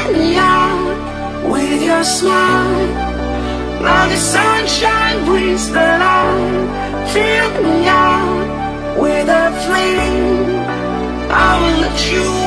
me out with your smile. Now the sunshine brings the light. Fill me out with a flame. I will let you